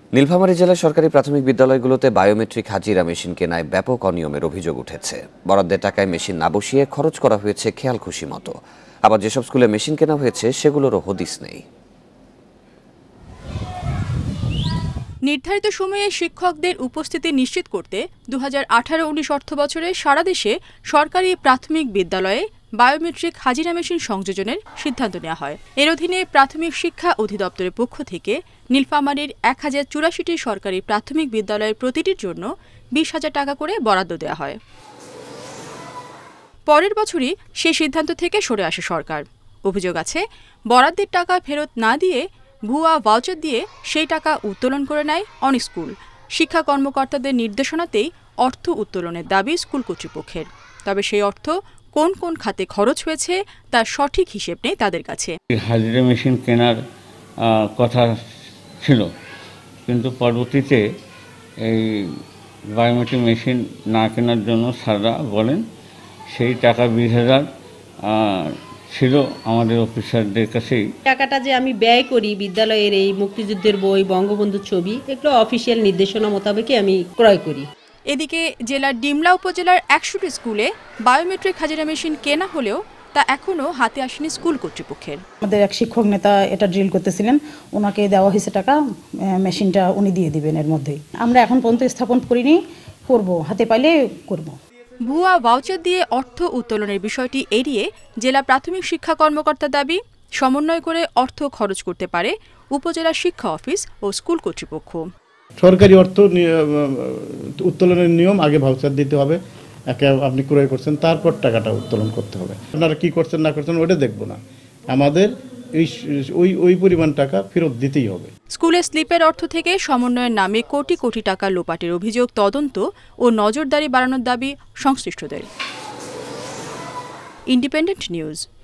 নীলফামারী জেলার সরকারি প্রাথমিক বিদ্যালয়গুলোতে বায়োমেট্রিক হাজিরা মেশিন কেনায় ব্যাপক অনিয়মের অভিযোগ উঠেছে। বরাদ্দের টাকায় মেশিন না বসিয়ে খরচ করা হয়েছে খেয়াল খুশি মতো। আবার যেসব স্কুলে মেশিন কেনা হয়েছে সেগুলোরও হদিস নেই। নির্ধারিত সময়ে শিক্ষকদের উপস্থিতি নিশ্চিত করতে 2018-19 অর্থবছরে সারা দেশে সরকারি প্রাথমিক বিদ্যালয়ে বায়োমেট্রিক হাজিরা মেশিন সংযোজনের সিদ্ধান্ত নেওয়া হয়। এর অধীনে প্রাথমিক শিক্ষা অধিদপ্তরের পক্ষ থেকে নীলফামারীর 1084টি সরকারি প্রাথমিক বিদ্যালয়ের প্রতিটির জন্য 20,000 টাকা করে বরাদ্দ দেওয়া হয়। পরের বছরই সেই সিদ্ধান্ত থেকে সরে আসে সরকার। অভিযোগ আছে, বরাদ্দের টাকা ফেরত না দিয়ে ভুয়া ভাউচার দিয়ে সেই টাকা উত্তোলন করে নেয় অনেক স্কুল। শিক্ষা কর্মকর্তাদের নির্দেশনাতেই অর্থ উত্তোলনের দাবি স্কুল কর্তৃপক্ষের। তবে সেই অর্থ কোন কোন খাতে খরচ হয়েছে তার সঠিক হিসেব নেই তাদের কাছে। হাজিরা মেশিন কেনার কথা ছিল, কিন্তু পরবর্তীতে এই বায়োমেট্রিক মেশিন না কেনার জন্য স্যাররা বলেন সেই টাকা 20,000 ছিল আমাদের অফিসারদের কাছেই। টাকাটা যে আমি ব্যয় করি বিদ্যালয়ের এই মুক্তিযুদ্ধের বই, বঙ্গবন্ধুর ছবি, এগুলো অফিসিয়াল নির্দেশনা মোতাবেকই আমি ক্রয় করি। এদিকে জেলার ডিমলা উপজেলার 100টি স্কুলে বায়োমেট্রিক হাজিরা মেশিন কেনা হলেও তা এখনও হাতে আসেনি স্কুল কর্তৃপক্ষের। আমাদের এক শিক্ষক নেতা এটা ড্রিল করতেছিলেন, ওনাকে দেওয়া হয়েছে টাকা, মেশিনটা উনি দিয়ে দিবেন এর মধ্যেই। আমরা এখন পর্যন্ত স্থাপন করিনি, করব, হাতে পাইলে করব। ভুয়া ভাউচার দিয়ে অর্থ উত্তোলনের বিষয়টি এড়িয়ে জেলা প্রাথমিক শিক্ষা কর্মকর্তার দাবি, সমন্বয় করে অর্থ খরচ করতে পারে উপজেলা শিক্ষা অফিস ও স্কুল কর্তৃপক্ষ। সরকারি অর্থ উত্তোলনের নিয়ম, আগে ভাউচার দিতে হবে, আপনি ক্রয় করছেন, তারপর টাকাটা উত্তোলন করতে হবে। আপনারা কি করছেন না করছেন ওটা দেখব না, আমাদের ওই পরিমাণ টাকা ফেরত দিতেই হবে। স্কুলের স্লিপের অর্থ থেকে সমন্বয়ের নামে কোটি কোটি টাকা লোপাটের অভিযোগ তদন্ত ও নজরদারি বাড়ানোর দাবি সংশ্লিষ্টদের। Independent news.